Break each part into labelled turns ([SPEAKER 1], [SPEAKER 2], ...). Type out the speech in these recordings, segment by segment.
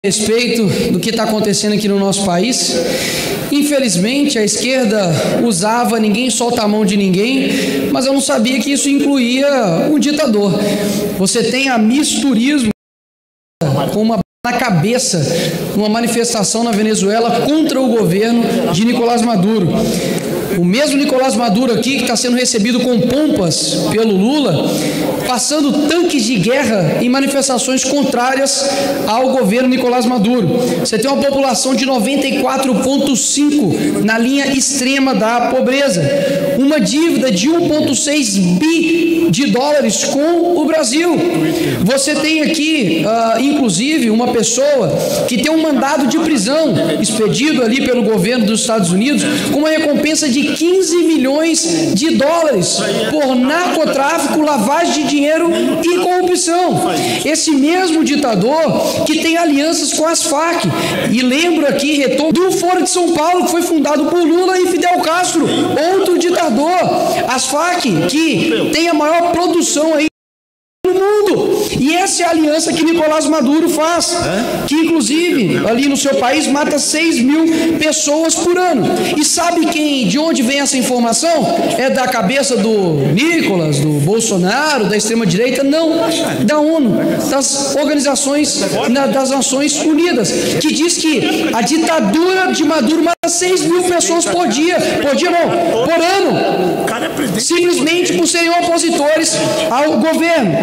[SPEAKER 1] respeito do que está acontecendo aqui no nosso país. Infelizmente, a esquerda usava ninguém solta a mão de ninguém, mas eu não sabia que isso incluía um ditador. Você tem a misturismo com uma na cabeça, uma manifestação na Venezuela contra o governo de Nicolás Maduro. O mesmo Nicolás Maduro aqui, que está sendo recebido com pompas pelo Lula, passando tanques de guerra em manifestações contrárias ao governo Nicolás Maduro. Você tem uma população de 94,5 na linha extrema da pobreza, uma dívida de 1,6 bi de dólares com o Brasil. Você tem aqui, inclusive, uma pessoa que tem um mandado de prisão expedido ali pelo governo dos Estados Unidos com uma recompensa de 15 milhões de dólares por narcotráfico, lavagem de dinheiro e corrupção. Esse mesmo ditador que tem alianças com as Farc. E lembro aqui, retorno do Foro de São Paulo, que foi fundado por Lula e Fidel Castro, outro ditador. As Farc, que tem a maior produção aí no mundo. E essa é a aliança que Nicolás Maduro faz, que inclusive ali no seu país mata 6 mil pessoas por ano. E sabe de onde vem essa informação? É da cabeça do Nicolás, do Bolsonaro, da extrema-direita? Não, da ONU, das organizações das Nações Unidas, que diz que a ditadura de Maduro mata 6 mil pessoas por dia não, por ano, simplesmente por serem opositores ao governo.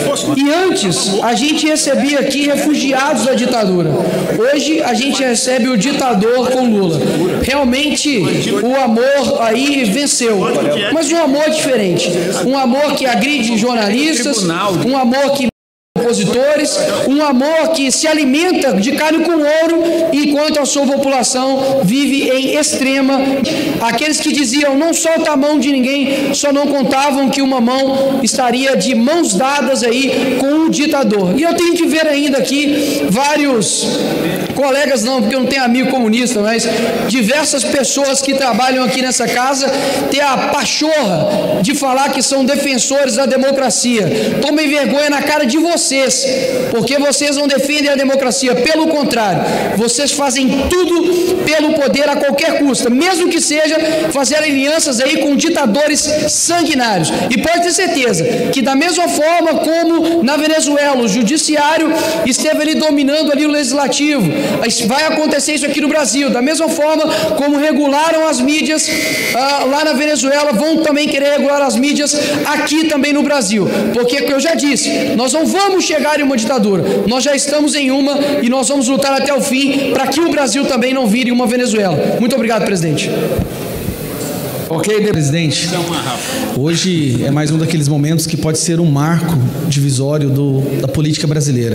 [SPEAKER 1] E antes, a gente recebia aqui refugiados da ditadura. Hoje, a gente recebe o ditador com Lula. Realmente, o amor aí venceu. Mas um amor diferente. Um amor que agride jornalistas, um amor que opositores, um amor que se alimenta de carne com ouro, enquanto a sua população vive em extrema. Aqueles que diziam não solta a mão de ninguém, só não contavam que uma mão estaria de mãos dadas aí com o ditador. E eu tenho que ver ainda aqui vários colegas, não, porque eu não tenho amigo comunista, mas diversas pessoas que trabalham aqui nessa casa ter a pachorra de falar que são defensores da democracia. Tomem vergonha na cara de vocês, porque vocês não defendem a democracia, pelo contrário, vocês fazem tudo pelo poder a qualquer custo, mesmo que seja fazer alianças aí com ditadores sanguinários. E pode ter certeza que da mesma forma como na Venezuela o judiciário esteve ali dominando ali o legislativo, vai acontecer isso aqui no Brasil. Da mesma forma como regularam as mídias lá na Venezuela, vão também querer regular as mídias aqui também no Brasil, porque, como eu já disse, nós não vamos chegar em uma ditadura, nós já estamos em uma e nós vamos lutar até o fim para que o Brasil também não vire uma Venezuela. Muito obrigado, presidente.
[SPEAKER 2] Ok, presidente. Hoje é mais um daqueles momentos que pode ser um marco divisório da política brasileira.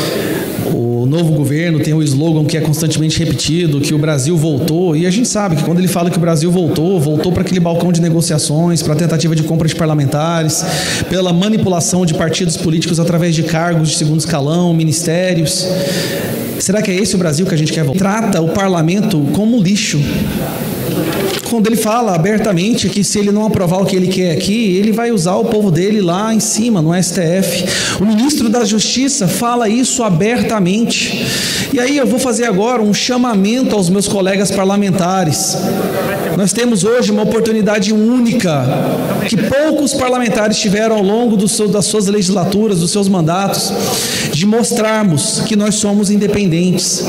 [SPEAKER 2] O novo governo tem um slogan que é constantemente repetido, que o Brasil voltou, e a gente sabe que quando ele fala que o Brasil voltou para aquele balcão de negociações, para a tentativa de compra de parlamentares, pela manipulação de partidos políticos através de cargos de segundo escalão, ministérios. Será que é esse o Brasil que a gente quer voltar? Trata o parlamento como lixo. Quando ele fala abertamente que se ele não aprovar o que ele quer aqui, ele vai usar o povo dele lá em cima, no STF. O ministro da Justiça fala isso abertamente. E aí eu vou fazer agora um chamamento aos meus colegas parlamentares. Nós temos hoje uma oportunidade única, que poucos parlamentares tiveram ao longo das suas legislaturas, dos seus mandatos, de mostrarmos que nós somos independentes,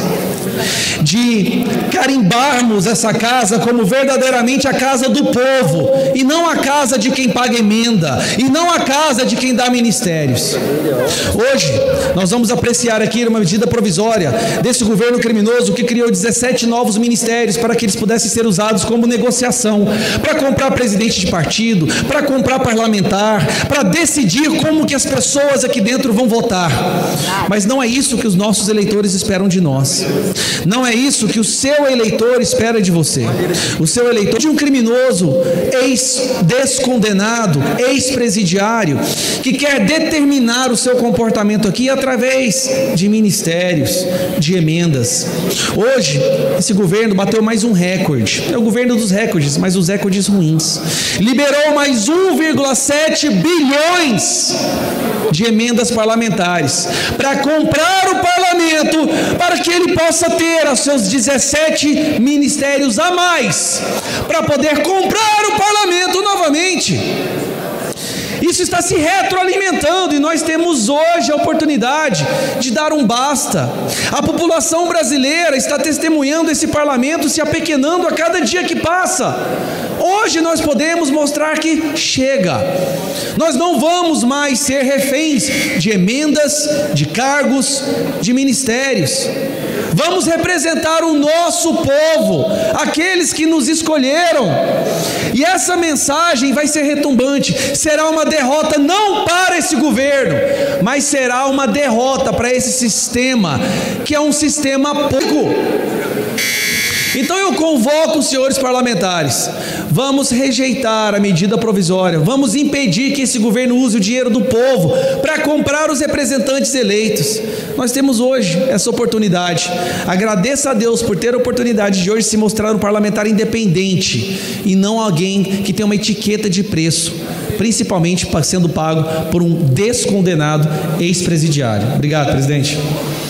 [SPEAKER 2] de carimbarmos essa casa como verdadeiramente a casa do povo, e não a casa de quem paga emenda, e não a casa de quem dá ministérios. Hoje, nós vamos apreciar aqui uma medida provisória desse governo criminoso que criou 17 novos ministérios para que eles pudessem ser usados como negociação, para comprar presidente de partido, para comprar parlamentar, para decidir como que as pessoas aqui dentro vão votar. Mas não é isso que os nossos eleitores esperam de nós. Não é isso que o seu eleitor espera de você. O seu eleitor de um criminoso, ex-descondenado, ex-presidiário, que quer determinar o seu comportamento aqui através de ministérios, de emendas. Hoje, esse governo bateu mais um recorde. É o governo dos recordes, mas os recordes ruins. Liberou mais 1,7 bilhões de emendas parlamentares para comprar o parlamento, para que ele possa ter os seus 17 ministérios a mais, para poder comprar o parlamento novamente. Isso está se retroalimentando e nós temos hoje a oportunidade de dar um basta. A população brasileira está testemunhando esse parlamento se apequenando a cada dia que passa. Hoje nós podemos mostrar que chega. Nós não vamos mais ser reféns de emendas, de cargos, de ministérios. Vamos representar o nosso povo, aqueles que nos escolheram. E essa mensagem vai ser retumbante. Será uma derrota não para esse governo, mas será uma derrota para esse sistema, que é um sistema pouco. Então eu convoco os senhores parlamentares, vamos rejeitar a medida provisória, vamos impedir que esse governo use o dinheiro do povo para comprar os representantes eleitos. Nós temos hoje essa oportunidade. Agradeça a Deus por ter a oportunidade de hoje se mostrar um parlamentar independente e não alguém que tem uma etiqueta de preço, principalmente sendo pago por um descondenado ex-presidiário. Obrigado, presidente.